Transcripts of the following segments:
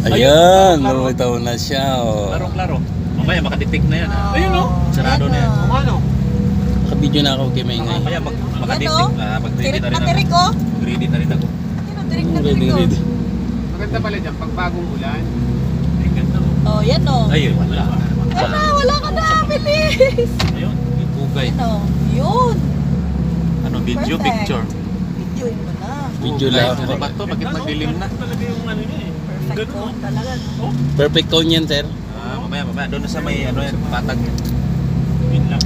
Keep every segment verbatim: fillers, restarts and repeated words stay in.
Ayan, lumitaw na siya. Oh. Klaro-klaro. Mamaya makadetect na yan. Ah. Ayun o. Sarado na yan. Ano? Nakabidyo na ako kay Maingay. Mamaya mag makadetect na. Mag-ready na rin ako. Tirik ko? Mag-ready na rin ako. Tirik na Ready, tirik ko. ready. Maganda pala dyan, pag bagong ulan. Ay, ganda mo. Oh, yan o. Ayun, wala. Wala, wala ka na. Bilis. Ayun, yung pugay. Ano? Yun. Ano, video, Perfect. picture. Video mo na. Video lang. Ano ba ito? Bakit magdilim na? Talaga yung ano niya eh. Perfect ko. Talaga. Perfect cone yan, sir. Ah, mamaya, mamaya. Doon na sa may, ano yan, patag. Yun lang.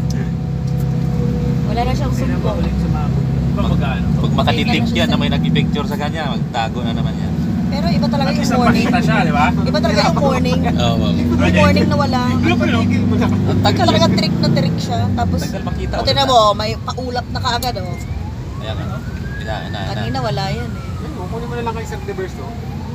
Wala na siyang sumpo. Iba mag-ano? Pag makadetect yan na may nag-picture sa kanya, magtago na naman yan. Pero iba talaga At yung least morning. napakita siya, di ba? Iba talaga yung morning. Oo, ma'am. Yung morning na wala. Ano pa yun? Tigil mo na. Ang tagal. Talaga trick na trick siya. Tapos, Tagal makita. pati na mo, may paulap na kaagad oh. Ayan, ano? Ina, ina, ina. Kanina wala yan eh. Yan, oh, kunin mo na lang kayo sa reverse, no?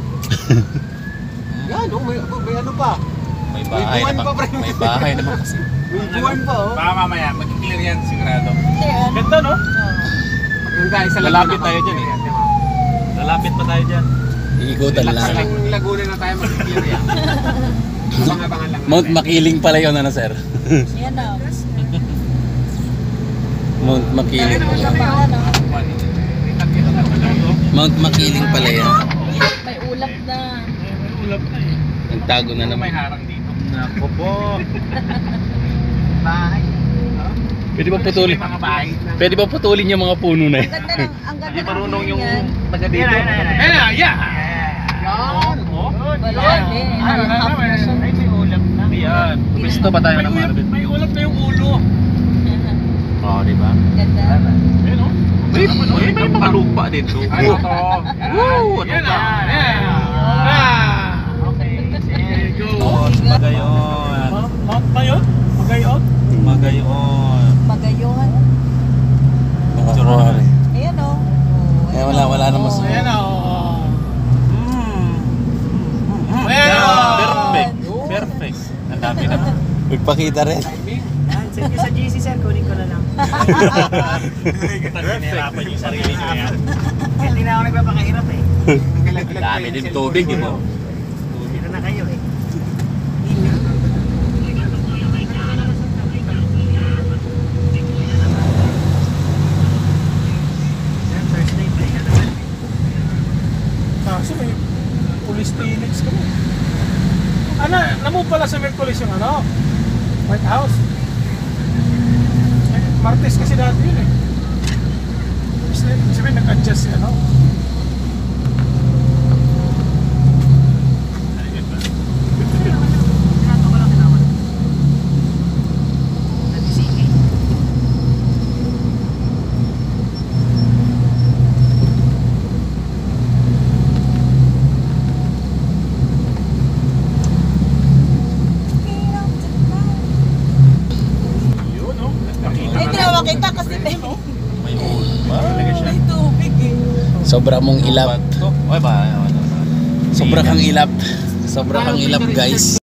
Yan, oh, may, may ano pa. May bahay buwan naman. pa, pre. May bahay naman kasi. May buwan pa, oh. Baka mamaya, mag-clear yan sigurado. Hindi yan. Ganda, no? Oh. Maganda, isa lang. Lalapit tayo dyan, eh. Lalapit pa tayo dyan. Iikutan Sa lang. Laguna na tayo mag-clear yan. Abang-abangan lang. Mount Makiling pala yun, ano, sir? Yan na. Mount Makiling. Wala pa ano. Mount Makiling pala yan. May ulap na. May ulap na eh. Nagtago na May naman. harang dito. Nako po. Bahay. Pwede ba putulin? Mga bahay na. Pwede ba putulin yung mga puno na Ang yan? ganda ng, ang ganda Hindi ng marunong view yung niyan. taga dito. Yan, yan, yan. Yan, yan. Yan. Oh. Wala, hindi. Ano na Half naman? na siya. Ay, may ulap na. Yan. Gusto ba tayo May ng ulap, Marvin? may ulap na yung ulo. Oo, di ba? Ganda. Ayun, oh. May, may, may mga lupa dito. Ay, ito. Woo! Ano Yan, ba? ah. Yan. Ah. Okay. There you go. Oh, Magayon. Mount ba yun? Magayon? Magayon. Magayon. Mga kuwari. Ayan o. Eh, wala, wala naman sa- Ayan, oh. Mm. Meron! Perfect. Perfect. Ang dami naman. Magpakita rin. Send nyo sa G C, sir. Kunin ko na lang. Pinahirapan yung sarili niya yan. Hindi na ako nagpapakahirap eh. Ang dami din tubig, di ba? Dito na kayo eh. Sir, Thursday pa yan. Kaso may police clinics kami. Ano, namove pala sa Merkulis yung ano? White House. Eh, Martes kasi dati yun eh. Sabi nag-adjust si ano? Kato ko lang kinawan. Nag-isingin. Yun, no? Nakita Ay, hindi na makita kasi may, May ulpa. may tubig eh. Sobra mong ilap. Ay ba? Ano? Sobra kang ilap. Sobra kang ilap, guys.